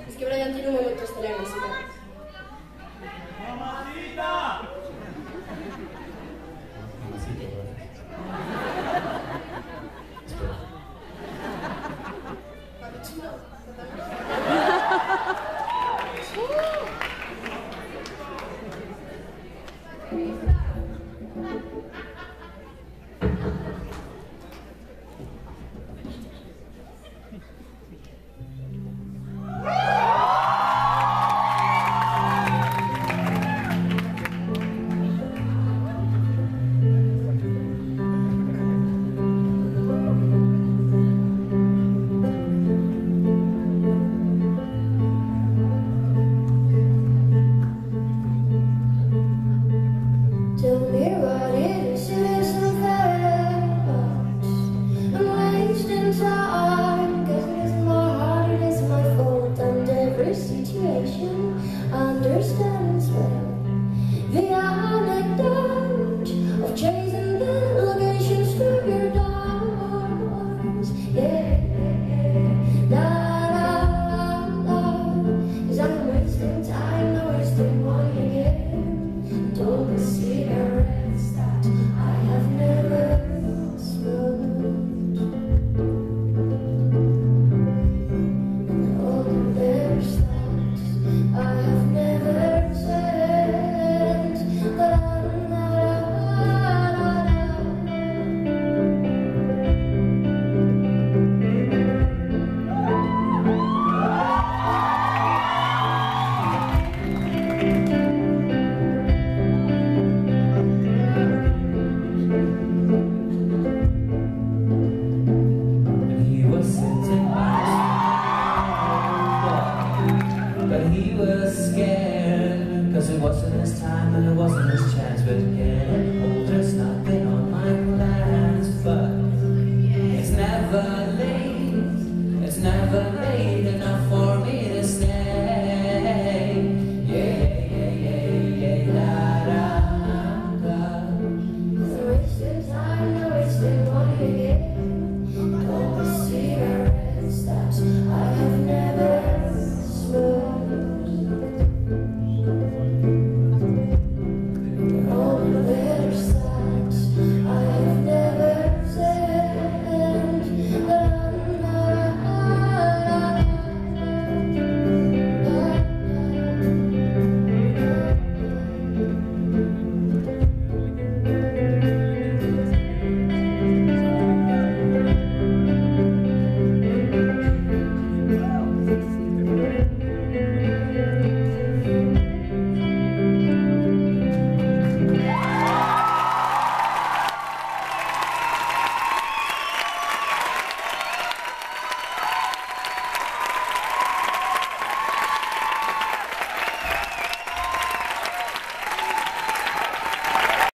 Es que Brian tiene un momento estelar en la ciudad. ¡Mamacita! Mamacita, espera. Papuchino, Tell me what it is very much. I'm wasting time, guess it is my heart, it is my fault. And every situation I understand as well. The anecdote of chasing the locations through your doors. Yeah, la la la. 'Cause I'm wasting time, not wasting money again. Don't be cigarettes that I have never smoked, and all the bears that I have never said. La la la la. But he was scared, 'cause it wasn't his time and it wasn't his chance. But getting older's not been